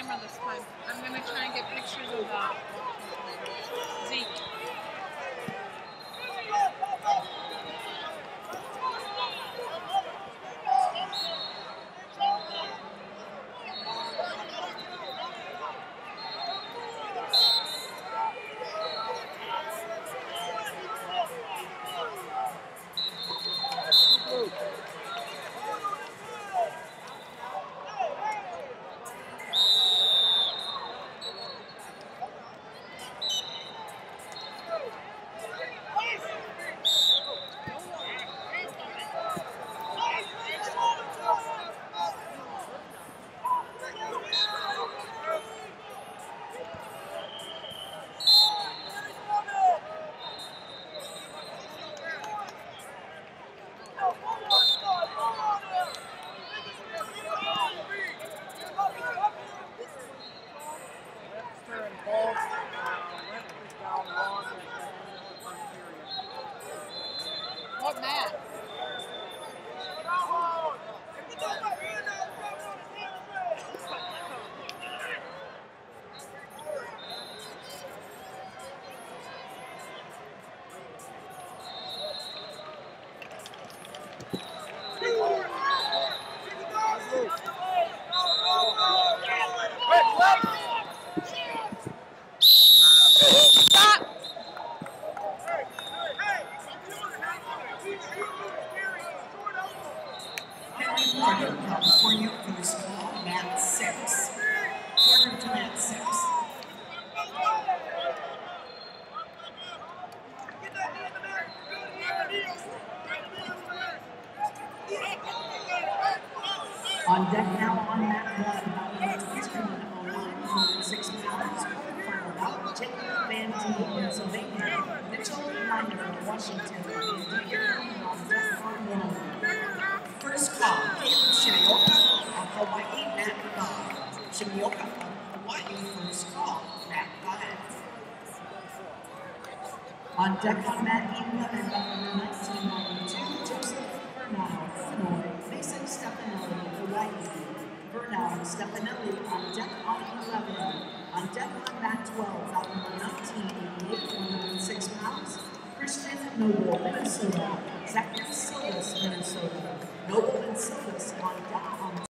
camera this time. I'm going to try and get pictures of Zeke. What Matt? Stop! Henry Porter, California, first call, Matt 6. Porter to Matt 6. On deck now on Matt 1, Eastern 106 pounds. Final out, Jacob Van D, Pennsylvania. Mitchell Miner, Washington. On deck on 1. First call, Caleb Shimioka of Hawaii, Matt 5. Shimioka of Hawaii, first call, Matt 5. On deck on Mat 11, number 1992, Joseph Bernal, Illinois, Mason Stefanelli, Hawaii. Bernal Stefanelli on deck on 11. On deck on Mat 12, number 1988, 106 pounds. Christian Noble, Minnesota. Zachary Silvas, Minnesota. Noble and Silvas on deck on